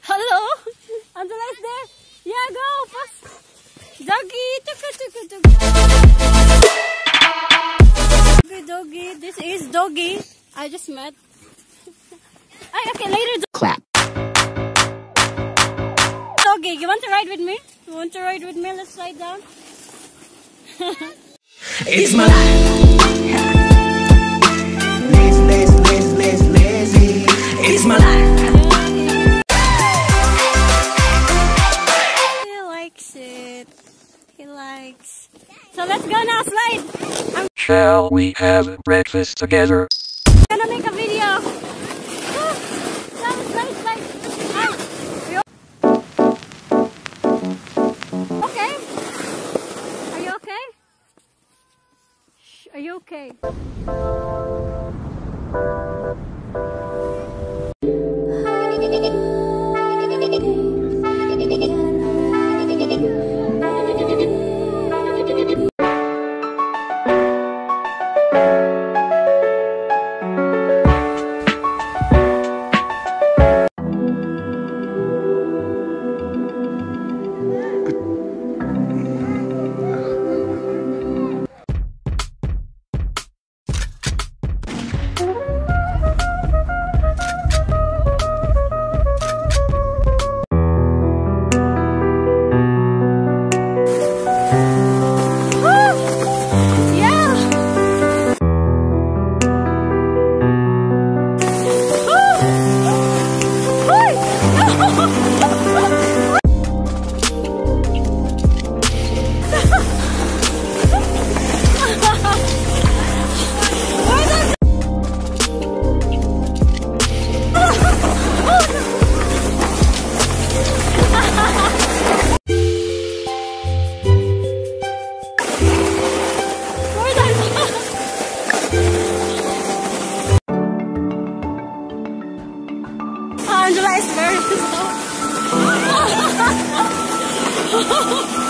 Hello? Angela is there? Yeah, go! Fast! Doggy! Doggy! Doggy! This is Doggy. I just met. Ay, okay, later. Clap. Doggy, you want to ride with me? You want to ride with me? Let's slide down. It's my life. Lazy. It's my life. He likes it. He likes. So let's go now, slide. Shall we have breakfast together? I'm gonna make a video. Slide. Ay. Okay? Are you okay? Shh, are you okay? Angela is very slow.